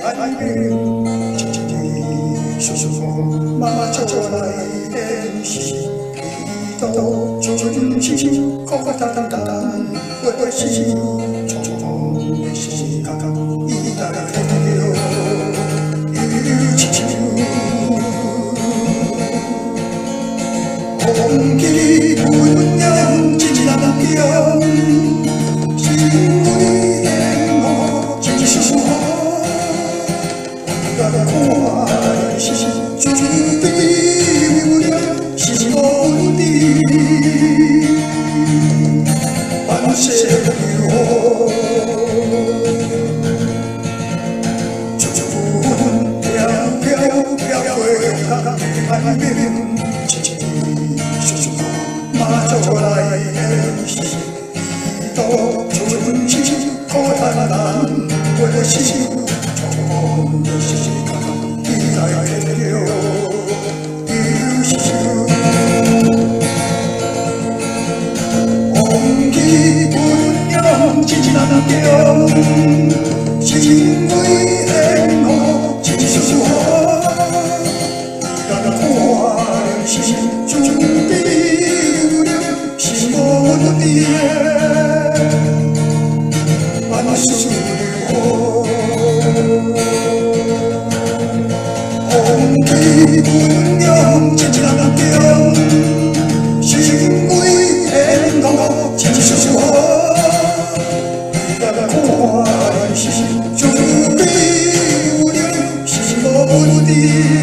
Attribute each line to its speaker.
Speaker 1: 아니면 지지기 소소송 맞춰라이 엠시 또 조준시 거다단단 월시 조종시 가가 이다래요 유치치 공기 분명 지지나갈게요 신우의 행복 지지수호 우리가 공화의 시시 주주들이 우리가 시시보니 만세리호 주주분 뼈뼈뼈뼈뼈 아니면 지지수수고 마저라의 시시 또 좋은 시시 고단한 월시 좋은 시시 가가 이라야 되려 이시시 온기 분명 지지나갈게요 신부의 행복 지지수수호 우리가 고아의 시시 준비 우려 시모는 뒤에 온기 분명 지지나갈게요 신부의 행복 지지수수호 우리가 공화의 시시 준비 우려 시모는 뒤에